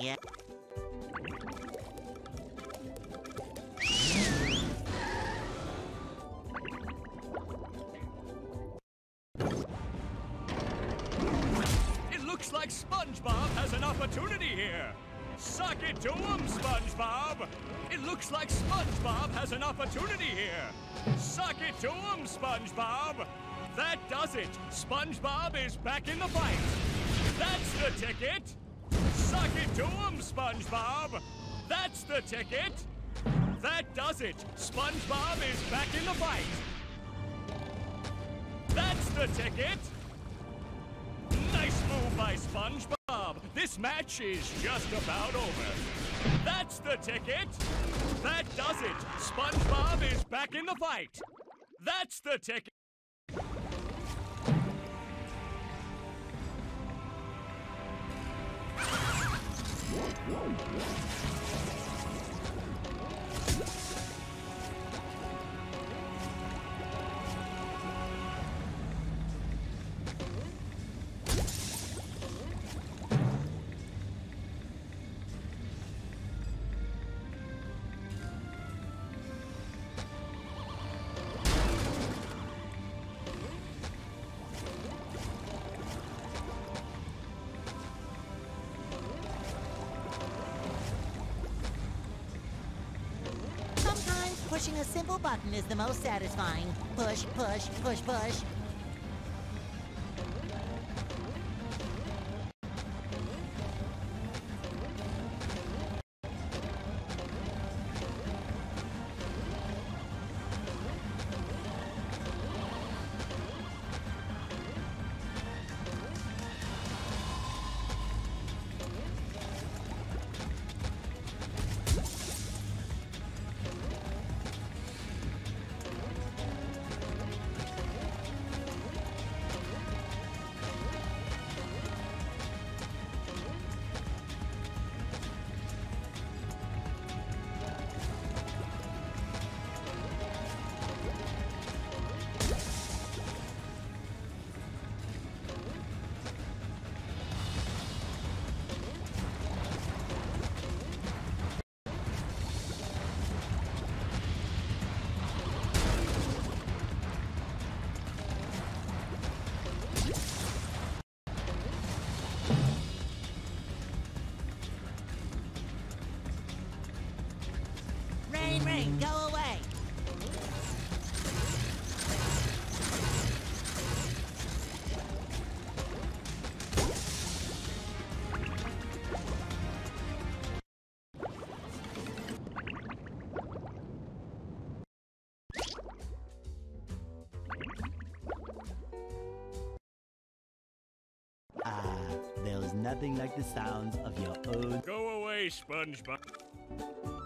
Yeah. It looks like Spongebob has an opportunity here. Suck it to him, Spongebob! It looks like Spongebob has an opportunity here. Suck it to him, Spongebob! That does it! Spongebob is back in the fight! That's the ticket! Suck it to him, Spongebob! That's the ticket! That does it! Spongebob is back in the fight! That's the ticket! Nice move by Spongebob! This match is just about over. That's the ticket! That does it! Spongebob is back in the fight! That's the ticket! Pushing a simple button is the most satisfying. Push, push, push, push. Rain, go away! There was nothing like the sounds of your own. Go away, Spongebob.